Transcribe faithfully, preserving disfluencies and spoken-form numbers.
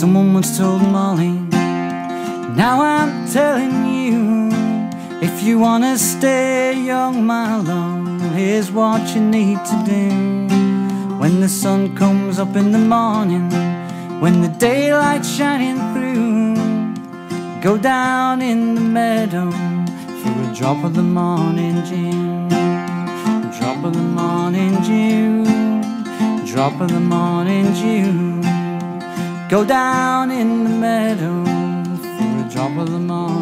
Someone once told Molly, now I'm telling you, if you wanna stay young, my love, here's what you need to do. When the sun comes up in the morning, when the daylight's shining through, go down in the meadow for a drop of the morning dew. A drop of the morning dew, a drop of the morning dew. Go down in the meadow for a drop of the morning.